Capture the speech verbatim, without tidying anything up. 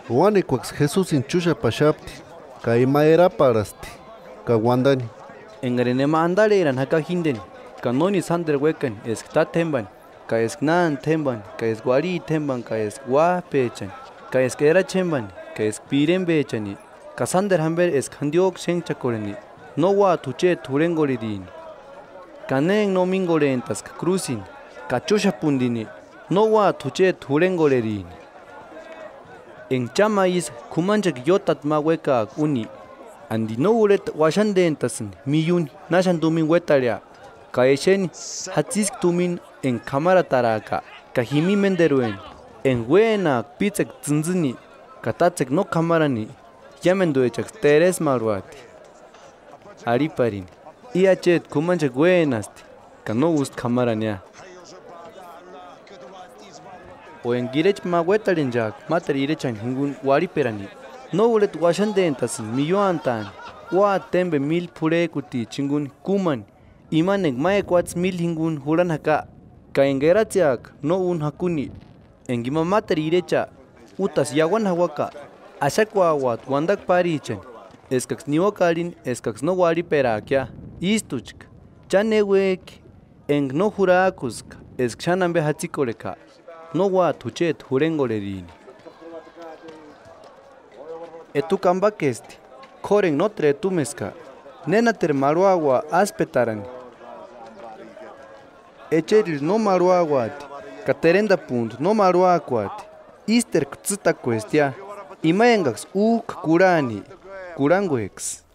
Wani kwaks Jesús inchusha pashapti, kaima era parasti, kawandani. Engrenema andale eran haka hinden, kanoni sander wekan, esk ta temban, ka esk nan temban, ka esk wari temban, ka esk wa pechan, ka esk era chemban, ka esk piren bechani, ka sander hamber esk handiok sheng chakoreni, no wa tuche turengoridin. Kaneng no mingorentas ka cruzin, ka chusha pundini, no wa tuche turengoredin. En chamais kumanchak yotat maweka uni, andi no uret washandentas miyun nashan tumin wetaria, kaeshen hatsisk tumin en kamara taraka, kahimi menderuen, en wena pitzek tzunzini, katatzek no kamarani, yamenduechak teres marwati. Ariparin, iachet kumanchak wenasti, kano ust kamarania. O en girech mawetarin jak, mater irechan hingun wariperani. No ulet washandentas milloantan, wa tembe mil pure kuti chingun kuman, imanek maekwats mil hingun huran haka, ka engeratiak no un hakuni, engima mater irecha, utas yawan hawaka, ashakwa wat wandak parichan, eskax niwakarin, eskax no wariperakia, istuchk, chanewek, eng no hurakusk, eskshanambe hatzikoreka, no wa tuchet hurengolerin. Etukambakesti, koren notre tumeska, nenater maruagua aspetarani. Echeril no maruaguati, katerenda punt no maruaguati, ister ktsita cuestia, imaengax uk kurani, kuranguex.